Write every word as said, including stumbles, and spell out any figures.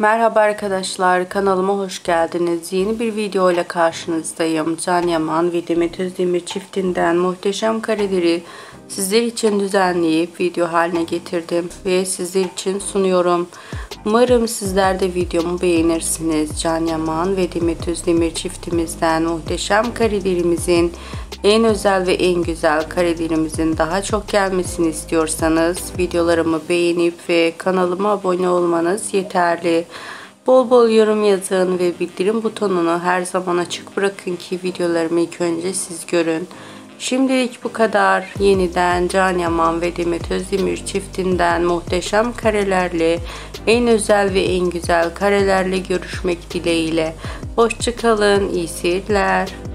Merhaba arkadaşlar, kanalıma hoş geldiniz. Yeni bir video ile karşınızdayım. Can Yaman ve Demet Özdemir çiftinden muhteşem kareleri sizler için düzenleyip video haline getirdim ve sizler için sunuyorum. Umarım sizler de videomu beğenirsiniz. Can Yaman ve Demet Özdemir çiftimizden muhteşem karelerimizin, en özel ve en güzel karelerimizin daha çok gelmesini istiyorsanız videolarımı beğenip ve kanalıma abone olmanız yeterli. Bol bol yorum yazın ve bildirim butonunu her zaman açık bırakın ki videolarımı ilk önce siz görün. Şimdilik bu kadar. Yeniden Can Yaman ve Demet Özdemir çiftinden muhteşem karelerle, en özel ve en güzel karelerle görüşmek dileğiyle. Hoşça kalın, iyi seyirler.